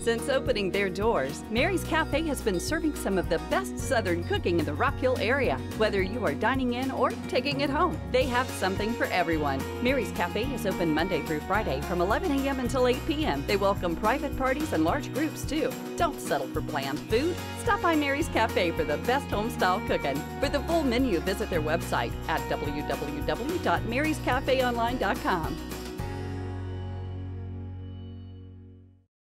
Since opening their doors, Mary's Cafe has been serving some of the best Southern cooking in the Rock Hill area. Whether you are dining in or taking it home, they have something for everyone. Mary's Cafe is open Monday through Friday from 11 a.m. until 8 p.m. They welcome private parties and large groups too. Don't settle for bland food. Stop by Mary's Cafe for the best home-style cooking. For the full menu, visit their website at www.maryscafeonline.com.